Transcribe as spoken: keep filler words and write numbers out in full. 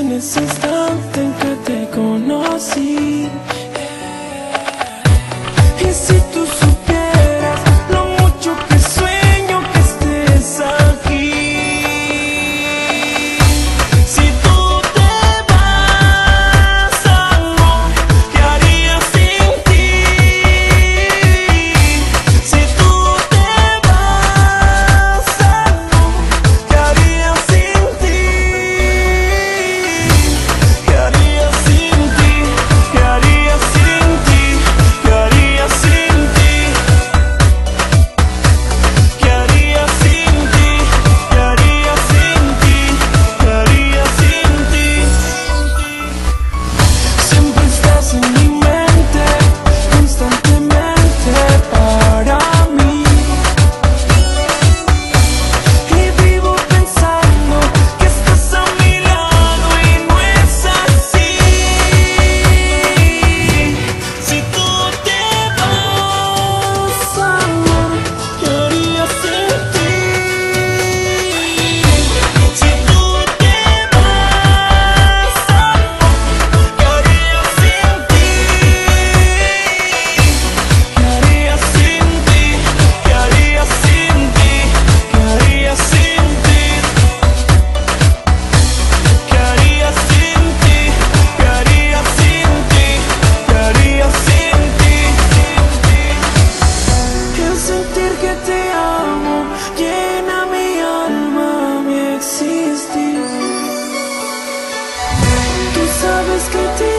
en ese instante en que te conocí. Y si tú supieras lo mucho que sueño que estés aquí. Si tú te vas, amor, ¿qué haría sin ti? Si tú te vas, amor, ¿qué haría sin ti? ¿Qué haría sin ti? ¿Qué haría sin ti? ¿Qué haría sin ti? ¿Qué haría sin ti? ¿Qué haría sin ti? ¿Qué haría sin ti? Siempre estás en mi mente, constantemente para mí. Y vivo pensando que estás a mi lado y no es así. Si tú te vas, amor, ¿qué haría sin ti? Si tú te vas, amor, ¿qué haría sin ti? ¿Qué haría sin ti? ¿Qué haría sin ti? ¿Qué haría sin ti? ¿Qué haría sin ti? ¿Qué haría sin ti? ¿Qué haría sin ti? El sentir que te amo llena mi alma, mi existir. Tú sabes que te